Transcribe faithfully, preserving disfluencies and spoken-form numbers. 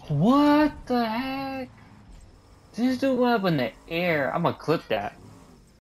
What the heck? This dude went up in the air. I'm gonna clip that.